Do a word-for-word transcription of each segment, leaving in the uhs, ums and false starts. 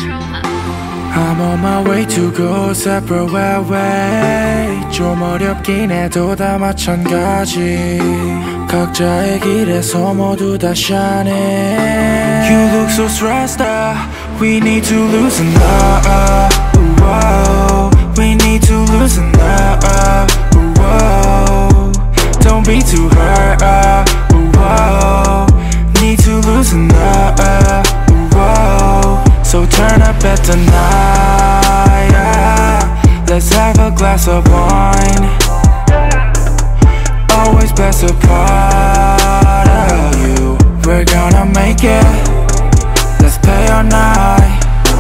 I'm on my way to go separate way. 좀 어렵긴 해도 다 마찬가지. 각자의 길에서 모두 다 shining. You look so stressed out. We need to loosen up. Whoa. We need to loosen up. Whoa. Don't be too hurt. Whoa. Need to loosen up. Whoa. So turn up at the night, yeah. Let's have a glass of wine. Always best a part of you. We're gonna make it. Let's pay all night.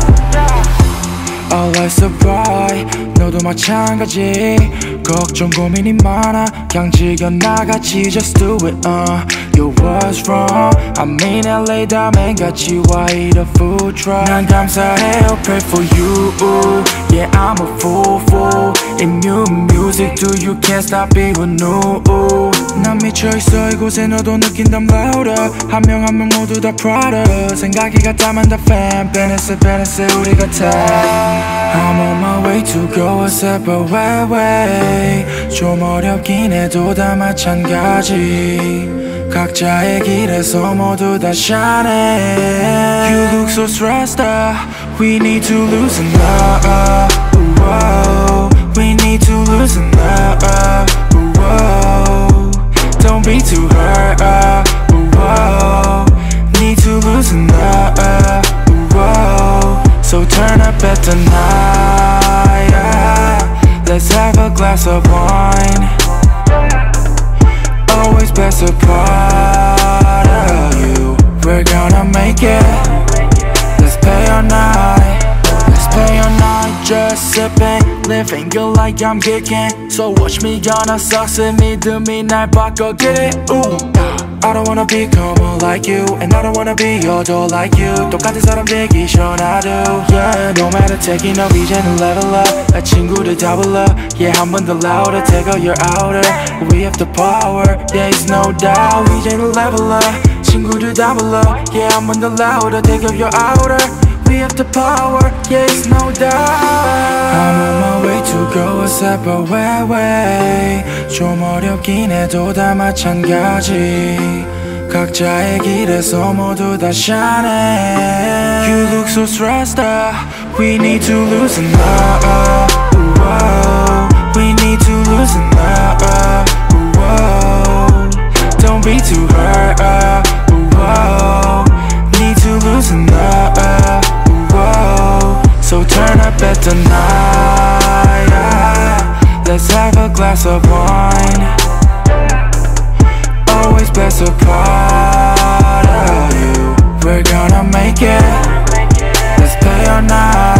Our life's so bright. 너도 마찬가지. 걱정 고민이 많아. 그냥 즐겨 나같이 just do it. uh. You was wrong. I mean 엘에이 다음엔 같이 와 eat a food truck. 난 감사해요 pray for you. Yeah I'm a fool fool. Immune music do you can't stop even new. 난 미쳐있어 이곳에 너도 느낀담 louder. 한 명 한 명 모두 다 prouder. 생각이 같다면 다 fan. 베네스 베네스 우리 같아. I'm on my way to go a separate way, way. 좀 어렵긴 해도 다 마찬가지. 각자의 길에서 모두 다 shining. You look so stressed out. We need to loosen up. Whoa. We need to loosen up. Whoa. Don't be too hurt. Whoa. Need to loosen up. Whoa. So turn up at the night, yeah. Let's have a glass of wine. Always best a part of you. We're gonna make it. Let's pay all night. Let's pay all night. Just sipping, living good like I'm kicking. So watch me gonna succeed. 믿음이 날 바꿔 get it. Ooh. I don't wanna become more like you. And I don't wanna be your doll like you. 똑같은 사람 되기 싫어 나도. Yeah, no matter taking up 이제는 level up. 나 친구들 다 불러. Yeah, 한 번 더 louder. Take out your outer. We have the power. Yeah, it's no doubt. 이제는 level up. 친구들 다 불러. Yeah, 한 번 더 louder. Take out your outer. We have the power. Yeah, it's no doubt. I'm on my way to go a separate way, way. 좀 어렵긴 해도 다 마찬가지. 각자의 길에서 모두 다 shining. You look so stressed out. We need to loosen up. Whoa. We need to loosen up. Whoa. Don't be too hurt. Whoa. Need to loosen up. Whoa. So turn up at the night, yeah. Let's have a glass of wine. Always best a part of you. We're gonna make it. Let's pay all night.